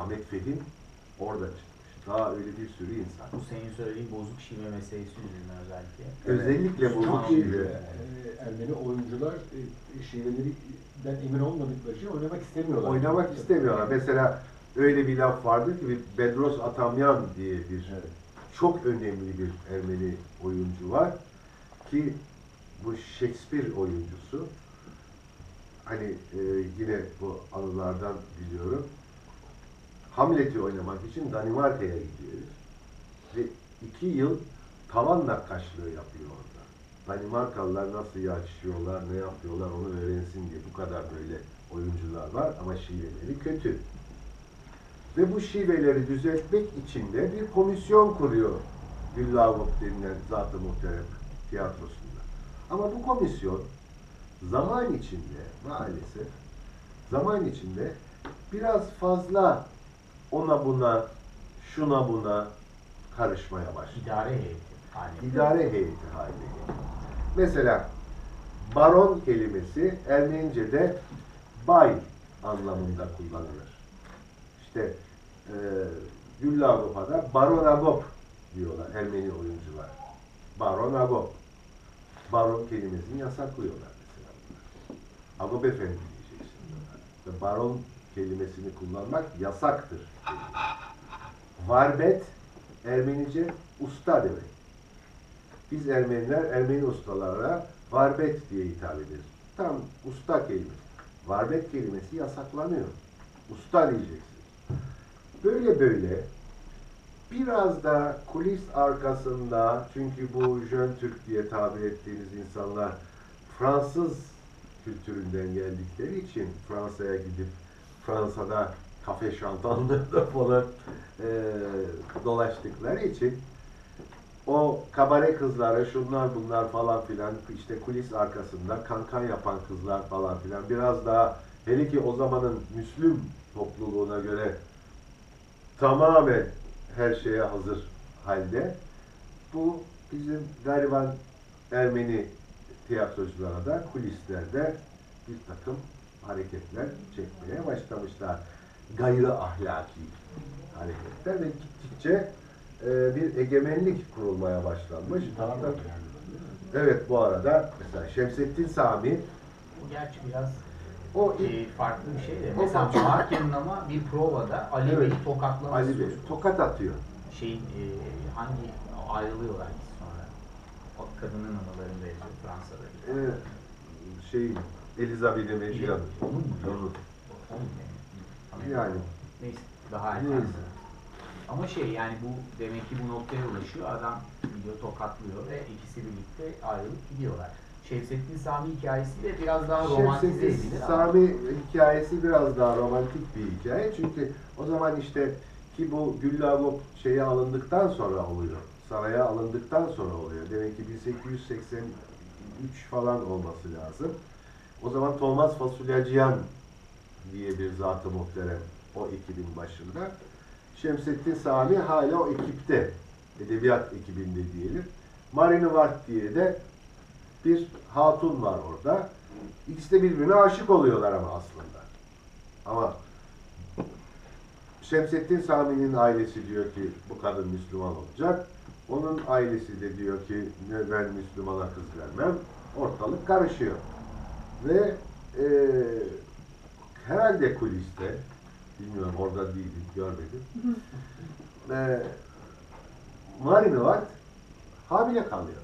Ahmet Fehim orada çıkmış. Daha öyle bir sürü insan. Bu senin söylediğin bozuk şive meselesi yüzünden özellikle. Özellikle bozuk şive. Ermeni oyuncular şivelerinden emin olmadıkları için oynamak istemiyorlar. Oynamak istemiyorlar. Mesela öyle bir laf vardır ki Bedros Atamyan diye bir çok önemli bir Ermeni oyuncu var ki bu Shakespeare oyuncusu. Hani yine bu anılardan biliyorum. Hamlet'i oynamak için Danimarka'ya gidiyor. Ve 2 yıl tavan nakkaşlığı yapıyor orada. Danimarkalılar nasıl yaşıyorlar, ne yapıyorlar onu öğrensin diye. Bu kadar böyle oyuncular var ama şiveleri kötü. Ve bu şiveleri düzeltmek için de bir komisyon kuruyor Güllağvok denilen Zat-ı Muhterem tiyatrosunda. Ama bu komisyon zaman içinde maalesef zaman içinde biraz fazla ona buna, şuna buna karışmaya başladı. İdare heyeti haline. İdare heyeti haline geldi. Mesela baron kelimesi Ermenice'de bay anlamında kullanılır. İşte Güllağvok'a da Baron Agop diyorlar Ermeni oyuncular. Baron Agop. Baron kelimesini yasaklıyorlar mesela. Agop efendi diyeceksin diyorlar. Ve baron kelimesini kullanmak yasaktır. Varbet Ermenice usta demek. Biz Ermeniler Ermeni ustalara varbet diye hitap ederiz. Tam usta kelimesi. Varbet kelimesi yasaklanıyor. Usta diyeceksin. Böyle böyle biraz da kulis arkasında, çünkü bu Jön Türk diye tabir ettiğimiz insanlar Fransız kültüründen geldikleri için Fransa'ya gidip Fransa'da kafe şantanlarda falan dolaştıkları için o kabare kızları, şunlar bunlar falan filan, işte kulis arkasında kankan yapan kızlar falan filan biraz daha, hele ki o zamanın Müslüm topluluğuna göre tamamen her şeye hazır halde. Bu bizim gariban Ermeni tiyatroculara da kulislerde bir takım hareketler çekmeye başlamışlar. Gayrı ahlaki hareketler ve gittikçe bir egemenlik kurulmaya başlanmış. Evet, bu arada mesela Şemsettin Sami, O gerçi biraz o farklı bir şey de. Mesela Çağrı'nın ama bir provada Ali Evet. Bey'i tokatlaması Ali Bey tokat atıyor. Hangi ayrılıyorlar ki sonra? O kadının anılarında yazıyor Fransa'da. Elizabeth Mecian. Onun mu? Onun. Onun Yani. Neyse, daha erken. Ama yani bu demek ki bu noktaya ulaşıyor. Adam gidiyor tokatlıyor ve ikisi birlikte ayrılıp gidiyorlar. Şemsettin Sami hikayesi de biraz daha romantize edilir. Şemsettin Sami hikayesi biraz daha romantik bir hikaye. Çünkü o zaman işte ki bu Güllağvok şeye alındıktan sonra oluyor. Saraya alındıktan sonra oluyor. Demek ki 1883 falan olması lazım. O zaman Thomas Fasulyacıyan diye bir Zat-ı Muhterem o ekibin başında. Şemsettin Sami hala o ekipte, edebiyat ekibinde diyelim. Marine Ward diye de bir hatun var orada. İkisi de birbirine aşık oluyorlar ama aslında. Ama Şemsettin Sami'nin ailesi diyor ki bu kadın Müslüman olacak. Onun ailesi de diyor ki ben Müslümana kız vermem. Ortalık karışıyor. Ve herhalde kuliste, bilmiyorum orada değildim, görmedim. Marine Ward hamile kalıyor.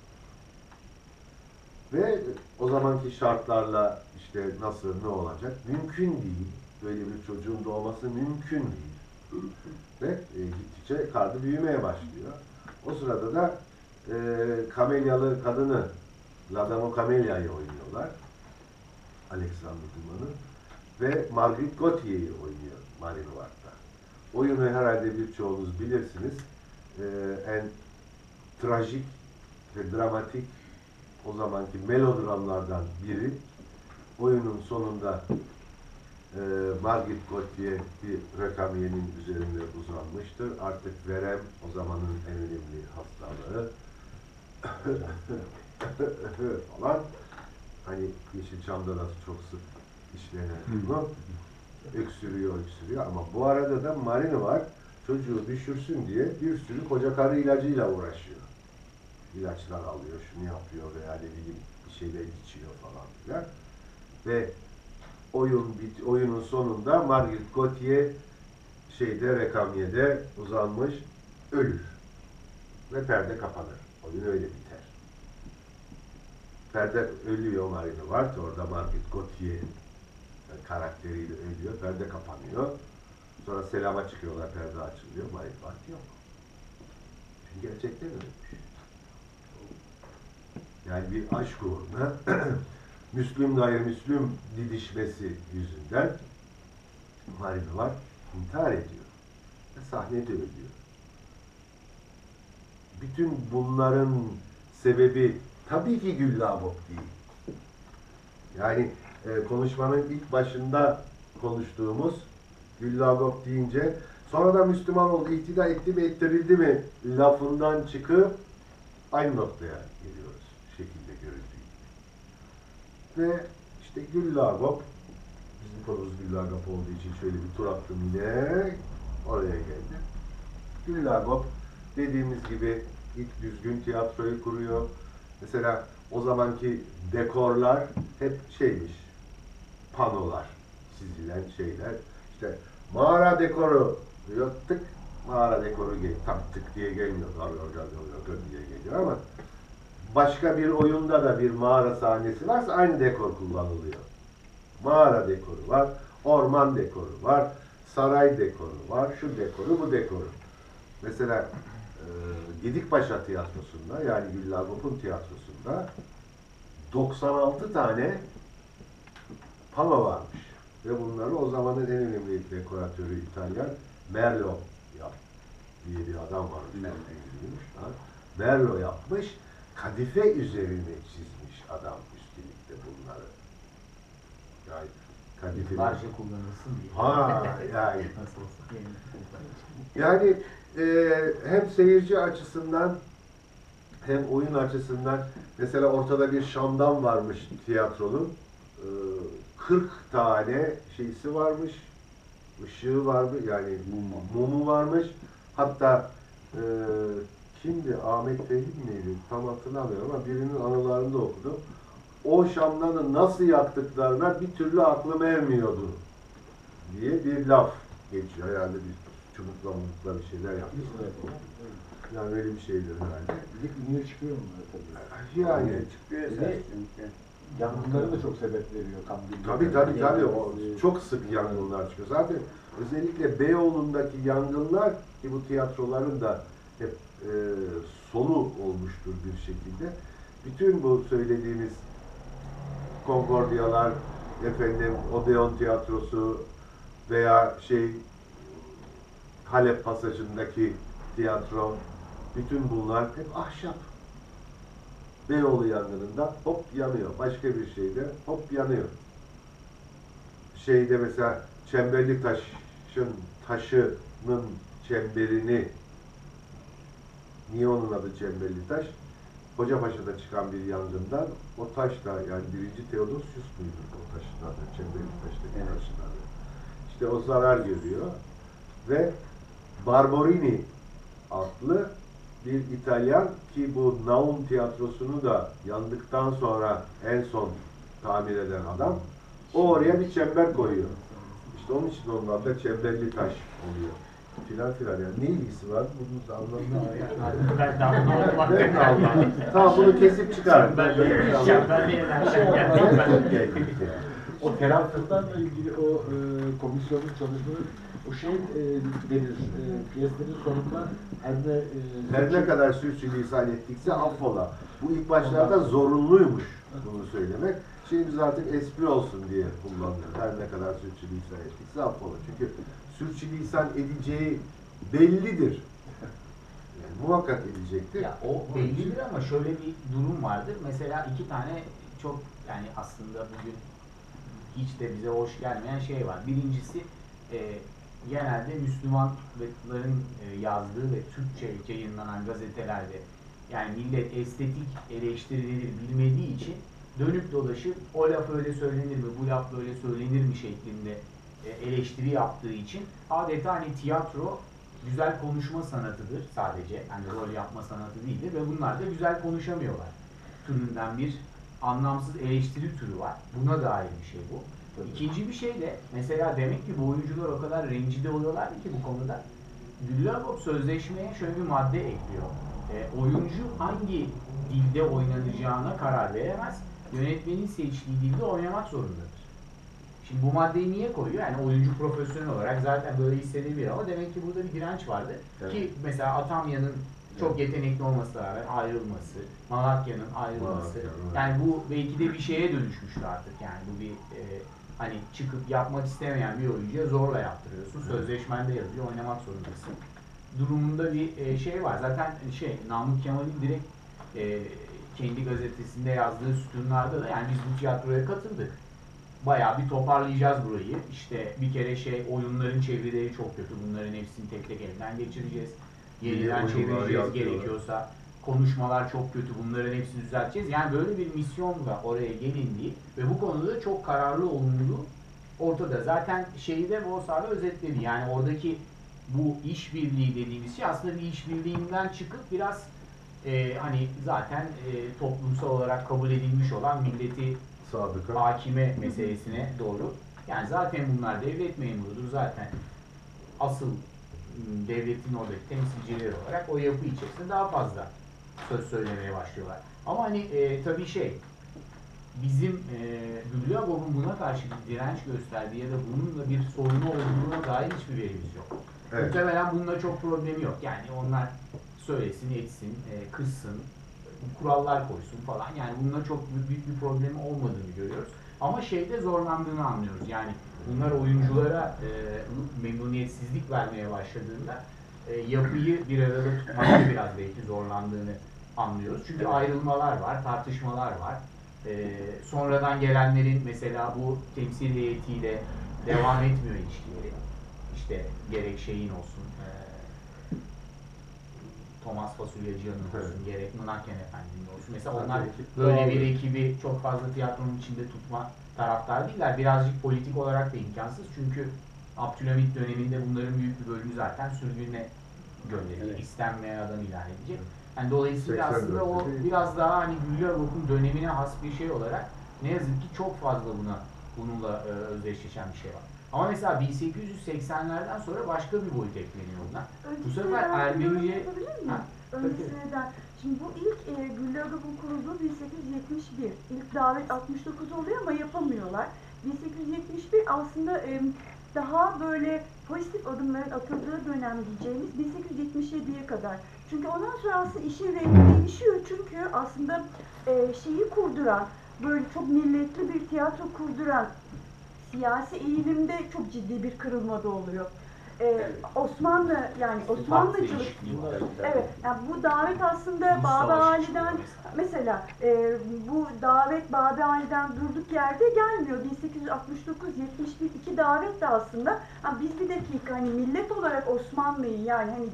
Ve o zamanki şartlarla işte nasıl, ne olacak? Mümkün değil. Böyle bir çocuğun doğması mümkün değil. Ve gittikçe karnı büyümeye başlıyor. O sırada da Kamelyalı kadını, Ladamo Kamelya'yı oynuyorlar. Alexander Duman'ı. Ve Margaret Gautier'i oynuyor Marine Ward'da. Oyunu herhalde birçoğunuz bilirsiniz. En trajik ve dramatik o zamanki melodramlardan biri. Oyunun sonunda Margaret Gautier bir rakamiyenin üzerinde uzanmıştır. Artık verem o zamanın en önemli hastalığı falan. Hani Yeşilçam'da da çok sık işlenen bunu. öksürüyor. Ama bu arada da Marini var. Çocuğu düşürsün diye bir sürü koca karı ilacıyla uğraşıyor. İlaçlar alıyor, şunu yapıyor veya ne bileyim bir şeyler içiyor falan filan. Ve oyunun sonunda Margaret Gautier Rekamiye'de uzanmış ölür. Ve perde kapanır. Oyun öyle biter. Perde ölüyor, Marini Ward. Orada Margaret Gautier karakteriyle ölüyor. Perde kapanıyor. Sonra selama çıkıyorlar, perde açılıyor. Marini Ward yok. Çünkü gerçekten ölmüş. Yani bir aşk uğruna Müslüm gayrimüslim didişmesi yüzünden Marini Ward intihar ediyor. Ve sahnede ölüyor. Bütün bunların sebebi tabii ki Güllabop değil. Yani konuşmanın ilk başında konuştuğumuz Güllabop deyince sonra da Müslüman oldu, ihtida etti mi ettirildi mi lafından çıkıp aynı noktaya geliyoruz şekilde görüldüğü gibi. Ve işte Güllabop, bizim konumuz Güllabop olduğu için şöyle bir tur attım yine oraya geldi. Güllabop dediğimiz gibi ilk düzgün tiyatroyu kuruyor. Mesela o zamanki dekorlar hep şeymiş, panolar, çizilen şeyler. İşte mağara dekoru diyor, tık, mağara dekoru tam tık diye gelmiyor, diye geliyor ama başka bir oyunda da bir mağara sahnesi varsa aynı dekor kullanılıyor. Mağara dekoru var, orman dekoru var, saray dekoru var, şu dekoru, bu dekoru. Mesela Gedikpaşa tiyatrosunda, yani Güllabop'un tiyatrosunda 96 tane pano varmış. Ve bunları o zamanın en önemli dekoratörü İtalyan Merlo diye bir adam var. Merlo yapmış. Kadife üzerine çizmiş adam üstelik de bunları. Yani kadife... Yıllarca kullanılsın diye. Yani. Nasıl olsa Yani hem seyirci açısından hem oyun açısından mesela ortada bir şamdan varmış tiyatronun. 40 tane şeysi varmış. Işığı varmış. Yani mumu varmış. Hatta kimdi? Ahmet Fehim miydi? Tam hatırlamıyorum ama birinin anılarında okudum. O şamdanı nasıl yaktıklarına bir türlü aklım ermiyordu diye bir laf geçiyor. Herhalde bir çubukla bir şeyler yapmış. Yani öyle bir şeydir herhalde. Bir de iniyor çıkıyor bunlar tabii. Yani çıkıyor Bir esas de çünkü. yangınların da çok sebep veriyor tabii. O çok sık yangınlar çıkıyor. Zaten özellikle Beyoğlu'ndaki yangınlar ki bu tiyatroların da hep sonu olmuştur bir şekilde. Bütün bu söylediğimiz Konkordiyalar, Odeon Tiyatrosu veya Halep Pasajı'ndaki tiyatro, bütün bunlar hep ahşap. Beyoğlu yangınında hop yanıyor. Başka bir şeyde hop yanıyor. Mesela Çemberli taşının çemberini, niye onun adı Çemberli taş? Kocapaşa'da çıkan bir yangından o taş da, yani 1. Theodosius muydu o taşın adı? Çemberli taştaki taşın adı. İşte o zarar görüyor ve Barberini adlı bir İtalyan ki bu Naum tiyatrosunu da yandıktan sonra en son tamir eden adam, o oraya bir çember koyuyor. İşte onun için onun adı da Çemberli taş oluyor. Filan yani. Ne ilgisi var? Bunun da anlamı Ben de anlamadım. Ben de anlamadım. Tamam, bunu kesip çıkar. O telaffuzlarla ilgili o komisyonun çalışmaları, o denir, piyeslerin sonunda her ne kadar sürçülisan ettikse affola. Bu ilk başlarda zorunluymuş bunu söylemek. Şimdi biz artık espri olsun diye kullanıyoruz. Her ne kadar sürçülisan ettikse affola. Çünkü sürçülisan edeceği bellidir. Yani muhakkak edecektir. Ya o bellidir ama şöyle bir durum vardır. Mesela iki tane çok, yani aslında bugün hiç de bize hoş gelmeyen şey var. Birincisi genelde Müslümanların yazdığı ve Türkçe yayınlanan gazetelerde yani millet estetik eleştirileri bilmediği için dönüp dolaşıp o laf öyle söylenir mi, bu laf böyle söylenir mi şeklinde eleştiri yaptığı için adeta hani tiyatro güzel konuşma sanatıdır sadece. Yani rol yapma sanatı değildir ve bunlar da güzel konuşamıyorlar türünden bir anlamsız eleştiri türü var. Buna dair bir şey bu. İkinci bir şey de mesela demek ki bu oyuncular o kadar rencide oluyorlar ki bu konuda. Güllagop sözleşmeye şöyle bir madde ekliyor. Oyuncu hangi dilde oynanacağına karar veremez. Yönetmenin seçtiği dilde oynamak zorundadır. Şimdi bu maddeyi niye koyuyor? Yani oyuncu profesyonel olarak zaten böyle hissedebilir ama demek ki burada bir direnç vardı. Evet. Ki mesela Atamya'nın çok yetenekli olmasına rağmen ayrılması, Malatya'nın ayrılması. Yani bu belki de bir şeye dönüşmüştü artık. Yani bu bir hani çıkıp yapmak istemeyen bir oyuncuya zorla yaptırıyorsun. Sözleşmende yazıyor, oynamak zorundasın. Durumunda bir şey var. Zaten Namık Kemal'in direkt kendi gazetesinde yazdığı sütunlarda da yani biz bu tiyatroya katıldık. Bayağı bir toparlayacağız burayı. İşte bir kere oyunların çevirileri çok kötü. Bunların hepsini tek tek elden geçireceğiz. Yeniden çevireceğiz gerekiyorsa. Konuşmalar çok kötü. Bunların hepsini düzelteceğiz. Yani böyle bir misyonla oraya gelindiği ve bu konuda çok kararlı olunduğu ortada. Zaten şeyi de Volsar'da özetledi. Yani oradaki bu işbirliği dediğimiz şey aslında bir işbirliğinden çıkıp biraz hani zaten toplumsal olarak kabul edilmiş olan milleti sadıka hakime meselesine doğru. Yani zaten bunlar devlet memurudur zaten. Asıl devletin oradaki temsilcileri olarak o yapı içerisinde daha fazla söz söylemeye başlıyorlar. Ama hani tabii bizim Güllagop'un buna karşı bir direnç gösterdiği ya da bununla bir sorunu olduğuna dair hiçbir verimiz yok. Evet. Muhtemelen bununla çok problemi yok. Yani onlar söylesin, etsin, kızsın, kurallar koysun falan. Yani bununla çok büyük bir problemi olmadığını görüyoruz. Ama zorlandığını anlıyoruz. Yani bunlar oyunculara memnuniyetsizlik vermeye başladığında yapıyı bir arada tutmakta biraz belki zorlandığını anlıyoruz. Çünkü ayrılmalar var, tartışmalar var. Sonradan gelenlerin mesela bu temsil heyetiyle devam etmiyor ilişkileri. İşte gerek olsun, Thomas Fasulyacı'nın olsun, gerek Mınakken Efendi'nin olsun. Mesela onlar böyle bir ekibi çok fazla tiyatronun içinde tutma taraftar değiller. Birazcık politik olarak da imkansız. Çünkü Abdülhamit döneminde bunların büyük bir bölümü zaten sürgüne gönderilecek. Evet. İstenmeyen adam ilan edecek. Yani dolayısıyla aslında o biraz daha hani Güllagop'un dönemine has bir şey olarak ne yazık ki çok fazla bununla özdeşleşen bir şey var. Ama mesela 1880'lerden sonra başka bir boyut ekleniyor buna. Bu sefer Ermenice... Öncesinden. Şimdi bu ilk Güllagop'un kurulduğu 1871. İlk davet 69 oluyor ama yapamıyorlar. 1871 aslında daha böyle pozitif adımların atıldığı dönem diyeceğimiz 1877'ye kadar. Çünkü ondan sonra aslında işin rengi değişiyor. Çünkü aslında şeyi kurduran, böyle çok milletli bir tiyatro kurduran siyasi eğilimde çok ciddi bir kırılma da oluyor. Osmanlıcılık, evet, yani bu davet aslında Babi Ali'den mesela bu davet Babi Ali'den durduk yerde gelmiyor. 1869-71 iki davet de aslında biz bir dakika hani millet olarak Osmanlı'yı yani hani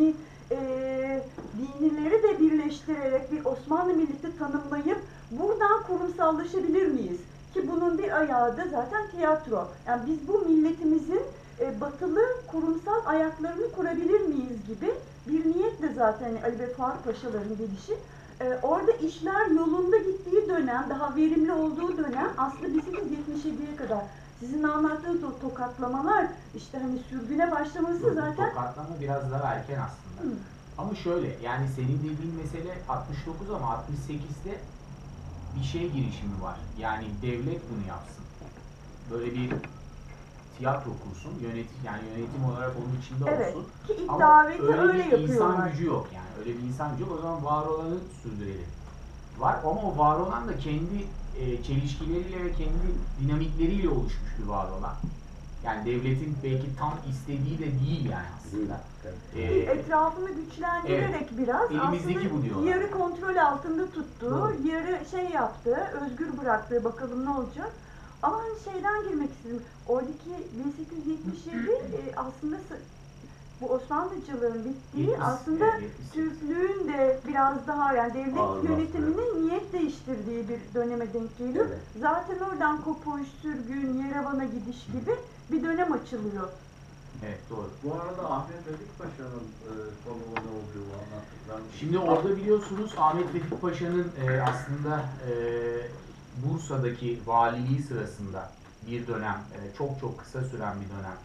dinileri de birleştirerek bir Osmanlı milleti tanımlayıp buradan kurumsallaşabilir miyiz? Ki bunun bir ayağı da zaten tiyatro. Yani biz bu milletimizin batılı kurumsal ayaklarını kurabilir miyiz gibi bir niyetle zaten Ali ve Fuat Paşaların gelişi. Orada işler yolunda gittiği dönem, daha verimli olduğu dönem aslında 1877'ye kadar. Sizin anlattığınız o tokatlamalar, işte hani sürgüne başlaması zaten... Tokatlama biraz daha erken aslında. Hı. Ama şöyle, yani senin dediğin mesele 69 ama 68'de bir girişimi var. Yani devlet bunu yapsın. Böyle bir tiyatro kursun, yönetim olarak onun içinde evet, olsun. Ki ilk ama öyle bir insan gücü yok yani. Öyle bir insan gücü yok. O zaman var olanı sürdürelim. Var ama o var olan da kendi çelişkileriyle ve kendi dinamikleriyle oluşmuş bir var olan. Yani devletin belki tam istediği de değil yani aslında. Etrafını güçlendirerek biraz elimizdeki aslında yarı kontrol altında tuttu, yarı yaptı, özgür bıraktı, bakalım ne olacak. Ama şeyden girmek istedim. Oradaki 1877 aslında bu Osmanlıcılığın bittiği 70, aslında evet, 78. Türklüğün de biraz daha yani devlet Ağır yönetiminin niyet değiştirdiği bir döneme denk geliyor. Evet. Zaten oradan kopuş, sürgün, Yerevan'a gidiş gibi bir dönem açılıyor. Evet, doğru. Bu arada Ahmet Vefik Paşa'nın konumu ne oluyor bu anlattıklarını? Şimdi orada biliyorsunuz Ahmet Vefik Paşa'nın aslında Bursa'daki valiliği sırasında bir dönem, çok çok kısa süren bir dönem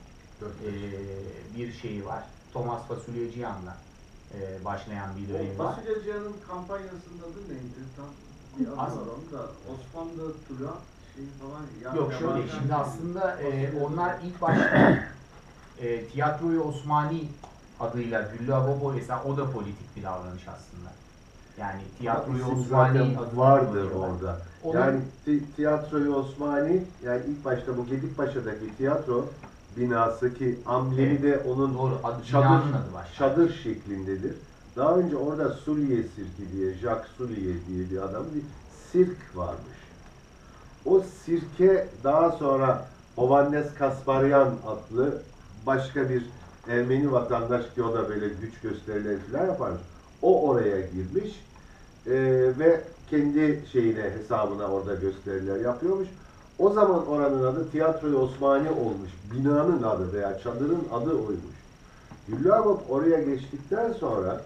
bir şeyi var. Thomas Fasulyeciyan'la başlayan bir dönemi O var. Fasulyeciyan'ın kampanyasının adı neydi? Tam bir adı var Aslında- onun da. Osmanlı Turan şey falan. Yok şöyle, yabancı şimdi şey. aslında Fasulyeci. onlar ilk başta Tiyatroyu Osmani adıyla Güllü Agopol, mesela o da politik bir davranış aslında. Yani Tiyatroyu İsim Osmani zaten adını vardır kullanıyorlar. orada. Onun- Yani Tiyatroyu Osmani, yani ilk başta bu Gedikpaşa'daki tiyatro binası ki amblemi de onun Doğru, binanın adı başka. çadır şeklindedir. Daha önce orada Sulliye Sirki diye, Jacques Sulliye diye bir adam bir sirk varmış. O sirke daha sonra Hovannes Kasparyan adlı başka bir Ermeni vatandaş ki o da böyle güç gösterileri falan yaparmış. O oraya girmiş ve kendi hesabına orada gösteriler yapıyormuş. O zaman oranın adı Tiyatroyu Osmani olmuş. Binanın adı veya çadırın adı oymuş. Güllü Agop oraya geçtikten sonra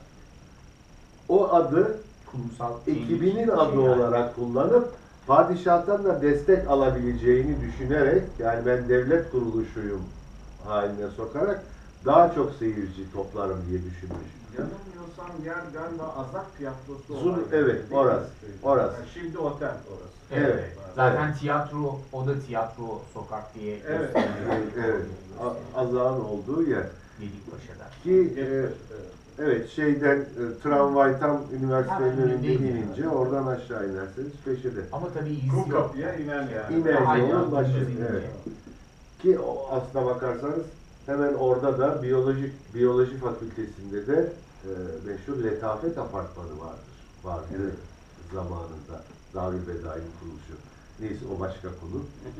o adı kurumsal ekibinin şey adı yani. olarak kullanıp padişahtan da destek alabileceğini düşünerek, yani ben devlet kuruluşuyum haline sokarak daha çok seyirci toplarım diye düşünmüş. Yanılmıyorsam yer galiba Azak Tiyatrosu. Zul, olan evet, yer, değil mi? orası, orası. Yani şimdi otel orası. Evet. Evet. Zaten tiyatro, o da tiyatro sokak diye Evet. gösteriliyor. Evet, Azağın olduğu yer. Gedikpaşa'da. Ki Evet. evet, tramvay tam üniversitenin Hemen önünde önündeydi inince yani. oradan aşağı inerseniz peşinde. Ama tabii iz Kum yok. kapıya inen yani. İnen Aynen, yolun başı. dümdüz inince. Evet. Ki aslına bakarsanız hemen orada da biyoloji fakültesinde de meşhur Letafet Apartmanı vardır. Evet. Zamanında Darülbedaî'nin kuruluşu. Neyse, o başka konu.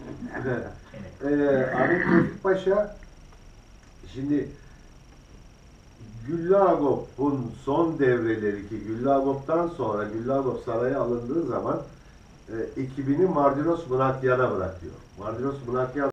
Evet. Ahmet Vefik Paşa şimdi Güllü Agop'un son devreleri ki Güllü Agop'tan sonra Güllü Agop saraya alındığı zaman ekibini Mardiros Mınakyan'a bırakıyor. Mardiros Mınakyan